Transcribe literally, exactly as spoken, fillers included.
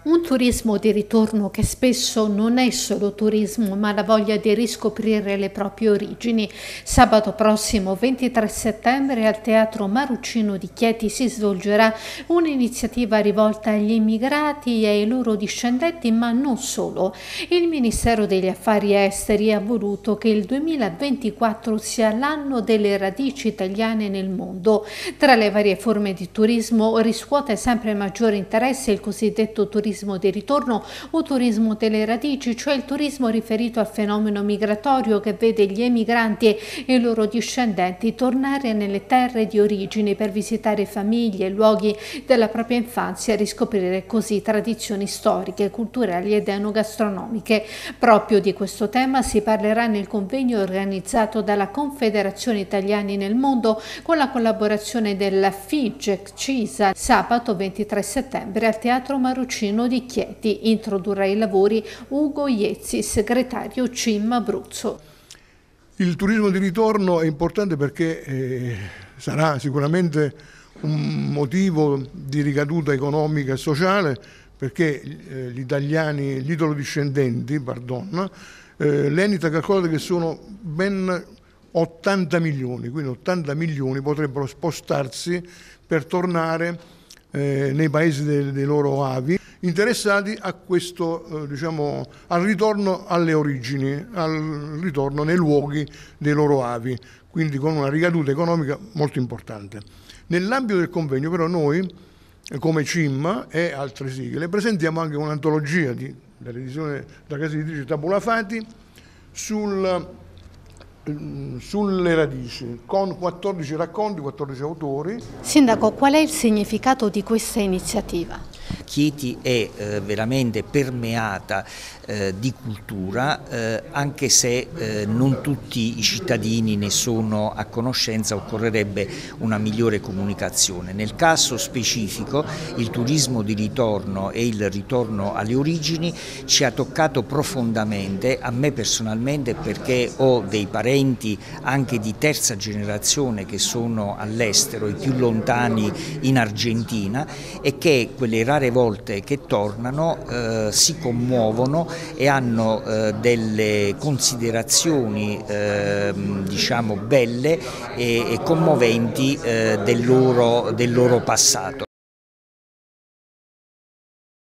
Un turismo di ritorno che spesso non è solo turismo, ma la voglia di riscoprire le proprie origini. Sabato prossimo, ventitré settembre, al Teatro Maruccino di Chieti si svolgerà un'iniziativa rivolta agli immigrati e ai loro discendenti, ma non solo. Il Ministero degli Affari Esteri ha voluto che il duemilaventiquattro sia l'anno delle radici italiane nel mondo. Tra le varie forme di turismo riscuote sempre maggiore interesse il cosiddetto turismo di ritorno o turismo delle radici, cioè il turismo riferito al fenomeno migratorio che vede gli emigranti e i loro discendenti tornare nelle terre di origine per visitare famiglie e luoghi della propria infanzia e riscoprire così tradizioni storiche, culturali ed enogastronomiche. Proprio di questo tema si parlerà nel convegno organizzato dalla Confederazione Italiani nel Mondo con la collaborazione della FIGEC CISA sabato ventitré settembre al Teatro Maruccino di Chieti. Introdurrà i lavori Ugo Iezzi, segretario C I M Abruzzo. Il turismo di ritorno è importante perché eh, sarà sicuramente un motivo di ricaduta economica e sociale, perché eh, gli italiani, gli italo-discendenti, pardon, eh, l'Enita calcola che sono ben ottanta milioni, quindi ottanta milioni potrebbero spostarsi per tornare eh, nei paesi dei, dei loro avi, interessati a questo, eh, diciamo, al ritorno alle origini, al ritorno nei luoghi dei loro avi, quindi con una ricaduta economica molto importante. Nell'ambito del convegno però noi, come C I M e altre sigle, presentiamo anche un'antologia dell'edizione della casa editrice Tabula Fati sul, sulle radici, con quattordici racconti, quattordici autori. Sindaco, qual è il significato di questa iniziativa? Chieti è eh, veramente permeata eh, di cultura, eh, anche se eh, non tutti i cittadini ne sono a conoscenza, occorrerebbe una migliore comunicazione. Nel caso specifico il turismo di ritorno e il ritorno alle origini ci ha toccato profondamente, a me personalmente, perché ho dei parenti anche di terza generazione che sono all'estero, i più lontani in Argentina, e che quelle rare volte che tornano eh, si commuovono e hanno eh, delle considerazioni eh, diciamo belle e, e commoventi eh, del loro, del loro passato.